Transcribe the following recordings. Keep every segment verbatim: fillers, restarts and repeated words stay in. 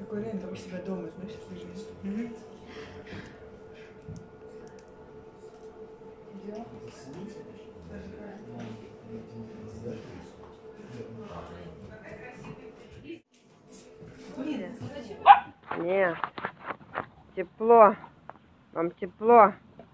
Такое время, как у себя дома, знаешь, всю жизнь. Угу. Не, тепло. Вам тепло.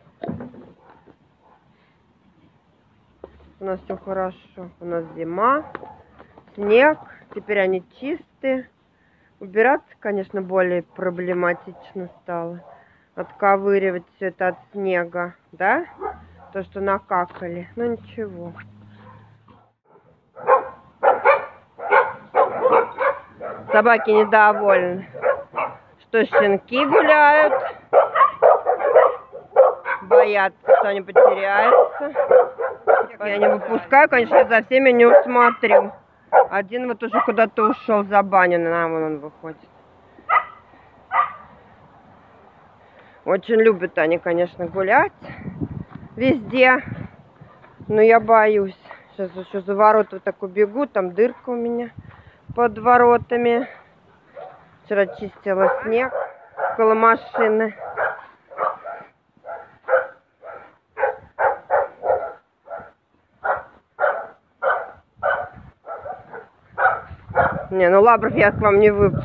У нас все хорошо. У нас зима, снег. Теперь они чистые. Убираться, конечно, более проблематично стало. Отковыривать все это от снега, да? То, что накакали. Ну ничего. Собаки недовольны, что щенки гуляют. Боятся, что они потеряются. Я не выпускаю, конечно, я за всеми не усмотрю. Один вот уже куда-то ушел, забаненный, на вон он выходит. Очень любят они, конечно, гулять везде. Но я боюсь. Сейчас еще за ворота вот так убегу, там дырка у меня под воротами. Вчера чистила снег около машины. Не, ну лабров я к вам не выпущу.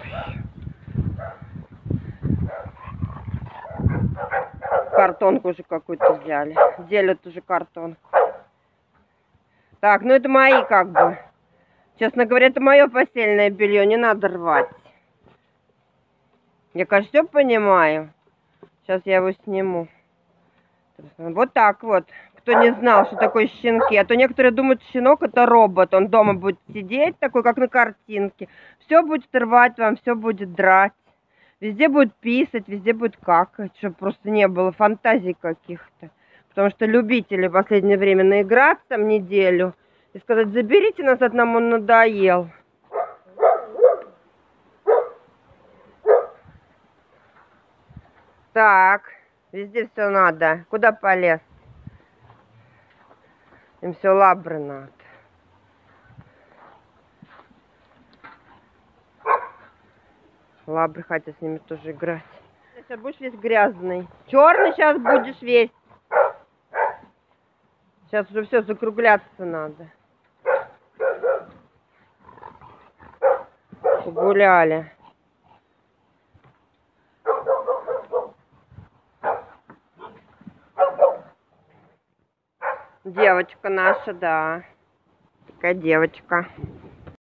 Картонку уже какую-то взяли. Делят уже картонку. Так, ну это мои как бы. Честно говоря, это мое постельное белье, не надо рвать. Я, конечно, все понимаю. Сейчас я его сниму. Вот так вот. Кто не знал, что такое щенки. А то некоторые думают, щенок это робот. Он дома будет сидеть, такой, как на картинке. Все будет рвать вам, все будет драть. Везде будет писать, везде будет какать. Чтобы просто не было фантазий каких-то. Потому что любители в последнее время наиграться там неделю. И сказать, заберите назад, нам он надоел. Так, везде все надо. Куда полез? Им все лабры надо. Лабры хотят с ними тоже играть. Сейчас будешь весь грязный. Черный сейчас будешь весь. Сейчас уже все закругляться надо. Погуляли. Девочка наша, да. Такая девочка.